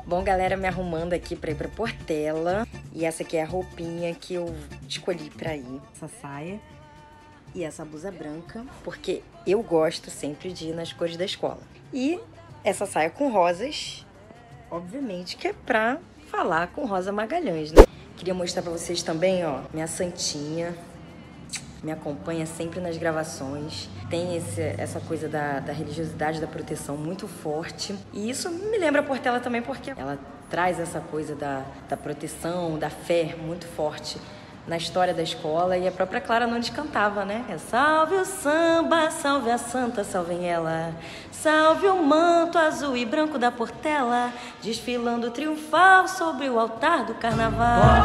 Bom, galera, me arrumando aqui pra ir pra Portela. E essa aqui é a roupinha que eu escolhi pra ir. Essa saia e essa blusa branca, porque eu gosto sempre de ir nas cores da escola. E essa saia com rosas, obviamente que é pra falar com Rosa Magalhães, né? Queria mostrar pra vocês também, ó, minha santinha. Me acompanha sempre nas gravações. Tem essa coisa da religiosidade, da proteção muito forte. E isso me lembra a Portela também, porque ela traz essa coisa da proteção, da fé muito forte na história da escola. E a própria Clara Nunes cantava, né? Salve o samba, salve a santa, salvem ela. Salve o manto azul e branco da Portela, desfilando triunfal sobre o altar do carnaval.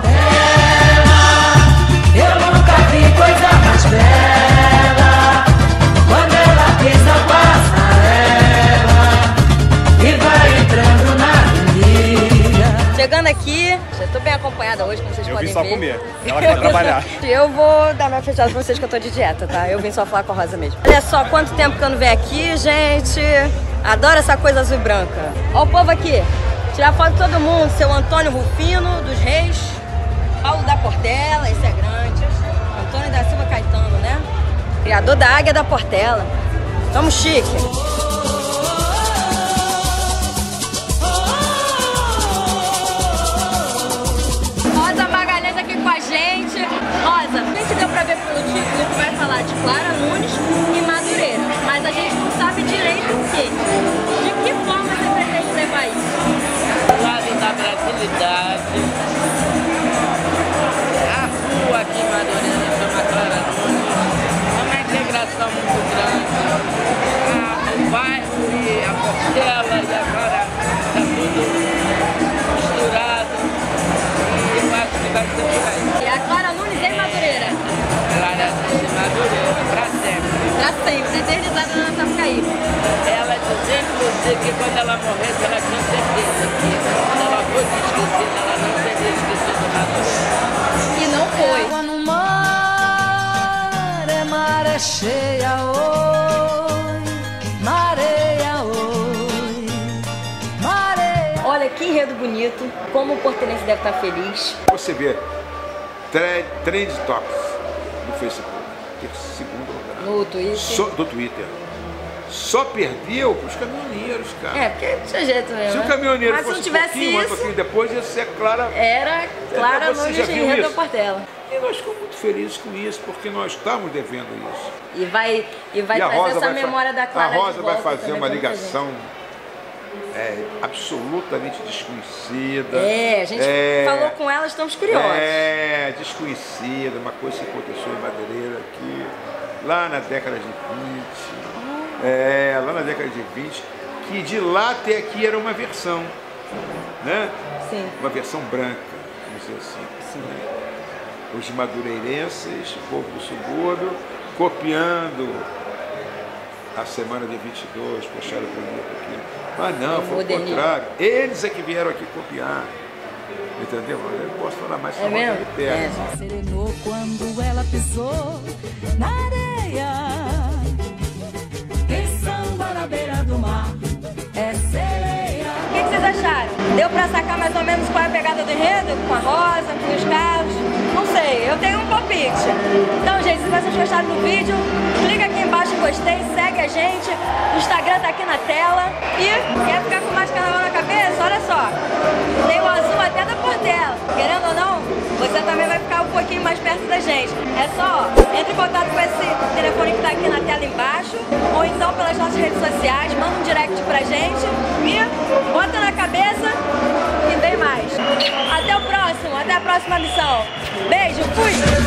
Eu nunca vi coisa mais bela quando ela pisa a passarela e vai entrando na avenida. Chegando aqui, já tô bem acompanhada hoje, como vocês podem ver. Eu vim só comer, ela quer trabalhar. Eu vou dar minha fechada pra vocês que eu tô de dieta, tá? Eu vim só falar com a Rosa mesmo. Olha só quanto tempo que eu não venho aqui, gente. Adoro essa coisa azul e branca. Ó o povo aqui, tirar foto de todo mundo. Seu Antônio Rufino, dos Reis. Paulo da Portela, esse é grande. Antônio da Silva Caetano, né? Criador da Águia da Portela. Tamo chique. Rosa Magalhães aqui com a gente. Rosa, a gente deu pra ver pelo título que vai falar de Clara Nunes e Madureira. Mas a gente não sabe direito o quê. De que forma você pretende levar isso? Do lado da brasilidade. Aqui em Madureira chama Clara Nunes, é uma integração muito grande. O bairro e a Portela e a Clara está tudo misturado e eu acho que vai ser por aí. E a Clara Nunes em Madureira? Clara Nunes em Madureira, para sempre. Pra sempre, eternizada na Sapucaí. Ela dizia, inclusive, que quando ela morresse, ela tinha certeza que quando ela fosse esquecida, ela não teria esquecido Madureira. E não foi. Água no mar, é maré cheia, oi, mareia, oi, mareia. Olha que enredo bonito, como o portelense deve estar feliz. Você vê Trend Topics no Facebook, segundo lugar. No Twitter. Do Twitter. Só perdeu para os caminhoneiros, cara. É, porque tinha jeito mesmo. Se o né? caminhoneiro Mas se fosse não tivesse um isso, pouquinho depois, ia ser Clara. era Clara Você Nunes já de viu enredo da isso? Portela. E nós ficamos muito felizes com isso, porque nós estamos devendo isso. E vai trazer essa memória da Clara. A Rosa de vai volta fazer também uma pra muita ligação absolutamente desconhecida. gente. A gente falou com ela, estamos curiosos. Desconhecida, uma coisa que aconteceu em Madureira aqui, lá na década de 20. Lá na década de 20, que de lá até aqui era uma versão, né? Sim. Uma versão branca, vamos dizer assim. Sim. Né? Os madureirenses, o povo do subúrbio, copiando a semana de 22, puxaram para mim aqui. Mas não, foi o contrário. Eles é que vieram aqui copiar. Entendeu? Eu não posso falar mais sobre mesmo? de perto. Serenou quando ela pisou na areia. Quem samba na beira do mar é sereia. O que vocês acharam? Deu pra sacar mais ou menos qual é a pegada do enredo? Com a Rosa, com os carros? Não sei, eu tenho um palpite. Então, gente, se vocês gostaram do vídeo, clica aqui embaixo em gostei, segue a gente. O Instagram tá aqui na tela. E quer ficar com mais carnaval na cabeça? Olha só, tem o azul até da Portela. Querendo ou não, você também vai ficar um pouquinho mais perto da gente. É só, entre em contato com esse telefone que tá aqui na tela embaixo, ou então pelas nossas redes sociais, manda um direct pra gente e bota na cabeça e vem mais. Até o próximo, até a próxima missão. Beijo, fui!